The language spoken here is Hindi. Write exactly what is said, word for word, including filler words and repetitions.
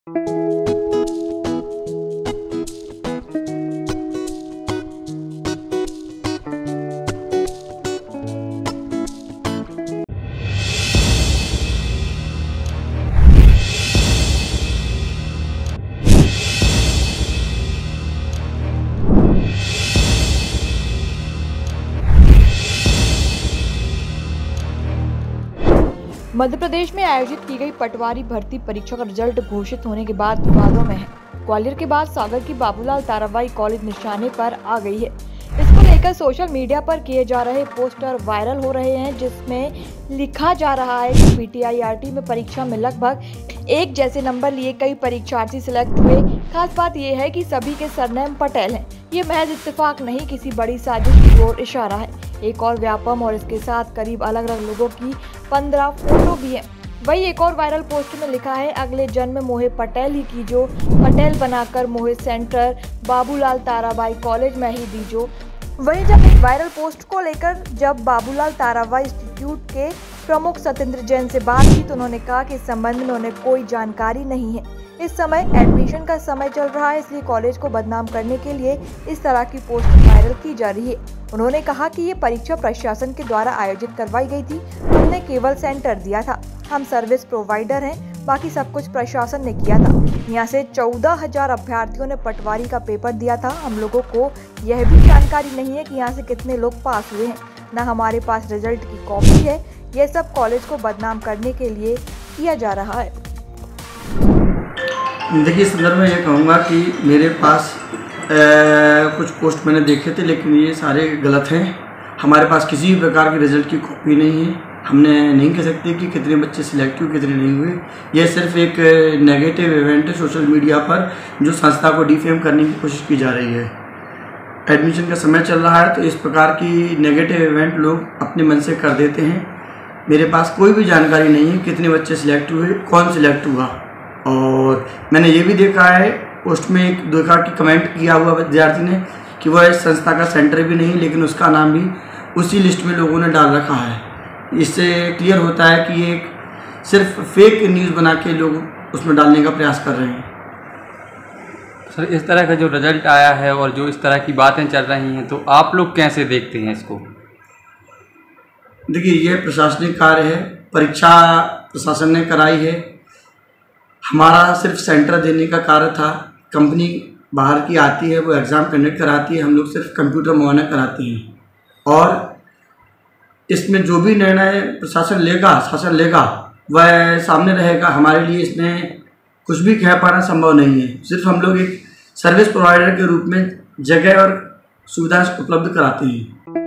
मध्य प्रदेश में आयोजित की गई पटवारी भर्ती परीक्षा का रिजल्ट घोषित होने के बाद विवादों में है। ग्वालियर के बाद सागर की बाबूलाल ताराबाई कॉलेज निशाने पर आ गई है। इसको लेकर सोशल मीडिया पर किए जा रहे पोस्टर वायरल हो रहे हैं, जिसमें लिखा जा रहा है कि पीटीआईआरटी में परीक्षा में लगभग एक जैसे नंबर लिए कई परीक्षार्थी सिलेक्ट हुए। खास बात यह है कि सभी के सरनेम पटेल हैं। ये महज इत्तेफाक नहीं, किसी बड़ी साजिश की ओर इशारा है। एक और व्यापम और इसके साथ करीब अलग अलग लोगों की पंद्रह फोटो भी है। वही एक और वायरल पोस्ट में लिखा है, अगले जन्म में मोहे पटेल ही कीजो, पटेल बनाकर मोहे सेंटर बाबूलाल ताराबाई कॉलेज में ही दीजो। वहीं जब इस वायरल पोस्ट को लेकर जब बाबूलाल ताराबाई इंस्टीट्यूट के प्रमुख सत्येंद्र जैन से बात की तो उन्होंने कहा कि इस संबंध में उन्हें कोई जानकारी नहीं है। इस समय एडमिशन का समय चल रहा है, इसलिए कॉलेज को बदनाम करने के लिए इस तरह की पोस्ट वायरल की जा रही है। उन्होंने कहा कि ये परीक्षा प्रशासन के द्वारा आयोजित करवाई गई थी। हमने केवल सेंटर दिया था, हम सर्विस प्रोवाइडर हैं, बाकी सब कुछ प्रशासन ने किया था। यहाँ से चौदह हजार अभ्यर्थियों ने पटवारी का पेपर दिया था। हम लोगों को यह भी जानकारी नहीं है कि यहाँ से कितने लोग पास हुए हैं, न हमारे पास रिजल्ट की कॉपी है। यह सब कॉलेज को बदनाम करने के लिए किया जा रहा है। देखिए, इस संदर्भ में ये कहूँगा कि मेरे पास आ, कुछ पोस्ट मैंने देखे थे, लेकिन ये सारे गलत हैं। हमारे पास किसी भी प्रकार की रिजल्ट की कॉपी नहीं है। हमने नहीं कह सकते कि कितने बच्चे सिलेक्ट हुए, कितने नहीं हुए। यह सिर्फ एक नेगेटिव इवेंट है सोशल मीडिया पर, जो संस्था को डिफेम करने की कोशिश की जा रही है। एडमिशन का समय चल रहा है, तो इस प्रकार की नेगेटिव इवेंट लोग अपने मन से कर देते हैं। मेरे पास कोई भी जानकारी नहीं है कितने बच्चे सिलेक्ट हुए, कौन सिलेक्ट हुआ। और मैंने ये भी देखा है, पोस्ट में एक देखा कि कमेंट किया हुआ विद्यार्थी ने कि वह इस संस्था का सेंटर भी नहीं, लेकिन उसका नाम भी उसी लिस्ट में लोगों ने डाल रखा है। इससे क्लियर होता है कि ये सिर्फ फेक न्यूज़ बना के लोग उसमें डालने का प्रयास कर रहे हैं। सर, इस तरह का जो रिजल्ट आया है और जो इस तरह की बातें चल रही हैं, तो आप लोग कैसे देखते हैं इसको? देखिए, यह प्रशासनिक कार्य है, परीक्षा प्रशासन ने कराई है। हमारा सिर्फ सेंटर देने का कार्य था। कंपनी बाहर की आती है, वो एग्ज़ाम कंडक्ट कराती है, हम लोग सिर्फ कंप्यूटर मुआयना कराते हैं। और इसमें जो भी निर्णय प्रशासन लेगा, शासन लेगा, वह सामने रहेगा। हमारे लिए इसमें कुछ भी कह पाना संभव नहीं है। सिर्फ हम लोग एक सर्विस प्रोवाइडर के रूप में जगह और सुविधा उपलब्ध कराते हैं।